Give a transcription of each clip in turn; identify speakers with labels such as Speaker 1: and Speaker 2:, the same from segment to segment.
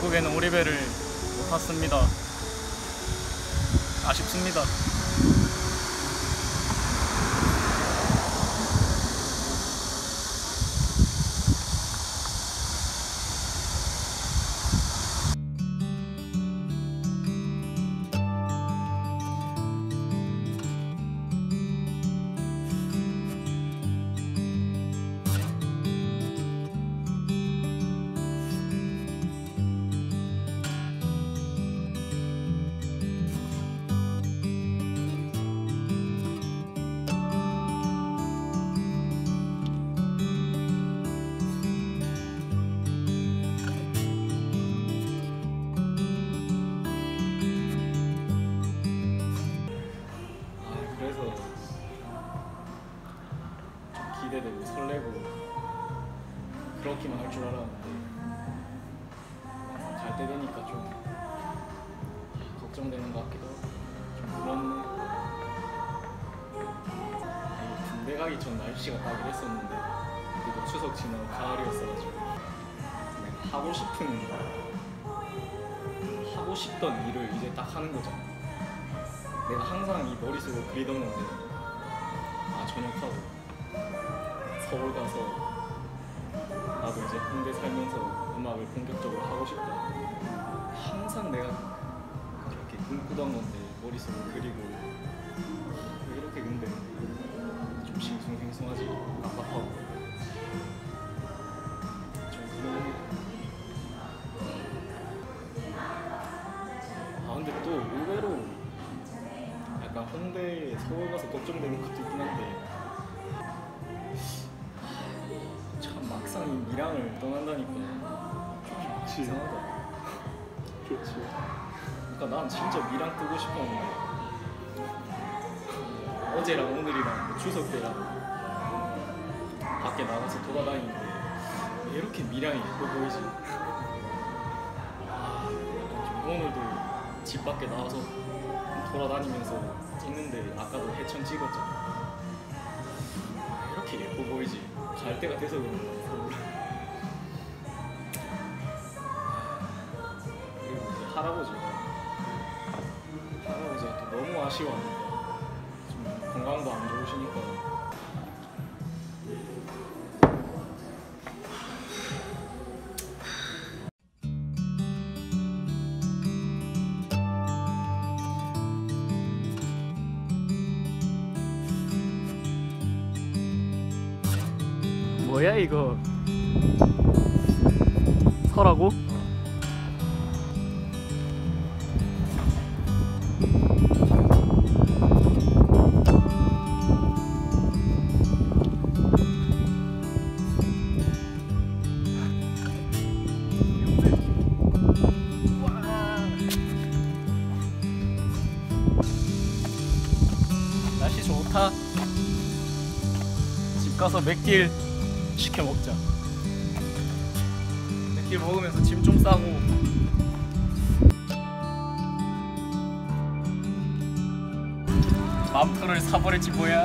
Speaker 1: 결국에는 오리배를 못 탔습니다. 아쉽습니다. 기대되고 설레고 그렇기만 할 줄 알았는데 갈 때 되니까 좀 걱정되는 것 같기도 하고 좀 그렇네. 군대 가기 전 날씨가 딱 이랬었는데 그때도 추석 지나고 가을이었어가지고 하고 싶던 일을 이제 딱 하는 거잖아. 내가 항상 이 머릿속으로 그리던 건데 전역하고 서울 가서 나도 이제 군대 살면서 음악을 본격적으로 하고 싶다. 항상 내가 그렇게 꿈꾸던 건데 머릿속으로 그리고 왜 이렇게 근데 좀 싱숭생숭하지 답답하고 좀 그런. 근데 또 의외로 약간 홍대에 서울 가서 걱정되는 것도 있긴 한데 막상 이 미랑을 떠난다니까 좀 이상하다. 좋지. 그러니까 난 진짜 미랑 뜨고 싶었는데 어제랑 오늘이랑 추석 때랑 밖에 나가서 돌아다니는데 왜 이렇게 미랑이 예뻐 보이지? 좀 오늘도 집 밖에 나와서 돌아다니면서 찍는데 아까도 해천 찍었잖아. 왜 이렇게 예뻐 보이지? 갈 때가 돼서 그런 거야. 그리고 이제 할아버지가 또 너무 아쉬워하니까 좀 건강도 안 좋으시니까 뭐야 이거? 서라고? 날씨 좋다. 집 가서 맥길 시켜 먹자. 맥길 먹으면서 짐 좀 싸고. 맘터를 사버릴지 뭐야?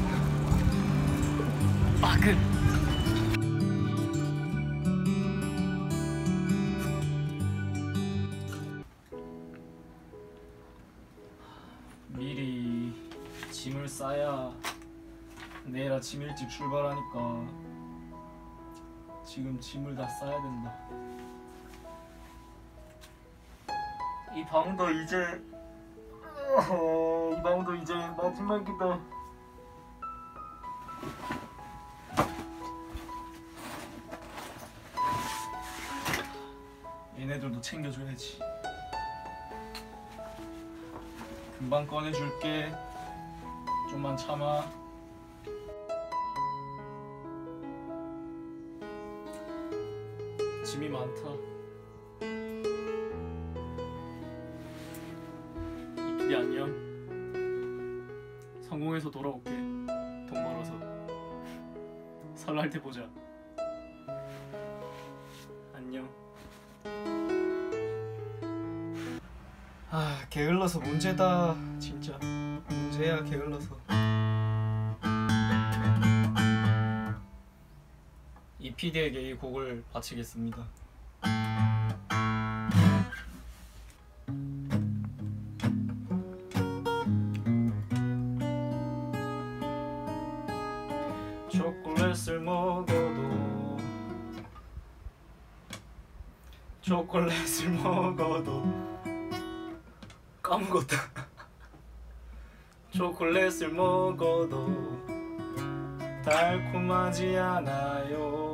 Speaker 1: 미리 짐을 싸야 내일 아침 일찍 출발하니까 지금 짐을 다 싸야 된다. 이 방도 이제 마지막이다. 얘네들도 챙겨줘야지. 금방 꺼내줄게. 좀만 참아. 짐이 많다. 이피디 안녕. 성공해서 돌아올게. 돈 벌어서. 설날 때 보자. 안녕. 게을러서 문제다. 진짜 문제야 게을러서. 이피디에게 이 곡을 바치겠습니다. 초콜릿을 먹어도 까먹었다. 초콜릿을 먹어도 달콤하지 않아요.